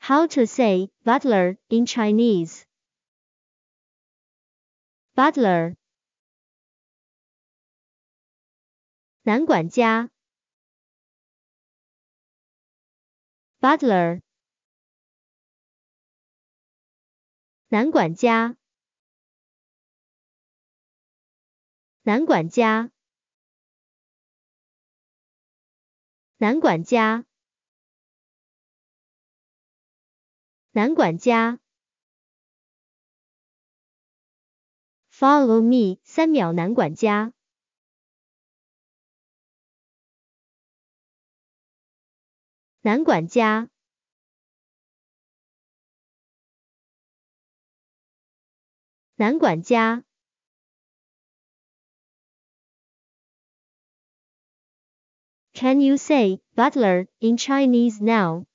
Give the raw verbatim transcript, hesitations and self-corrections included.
How to say butler in Chinese? Butler. 男管家 Butler. 男管家男管家男管家男管家 Follow me 三秒男管家男管家男管家 Can you say butler in Chinese now?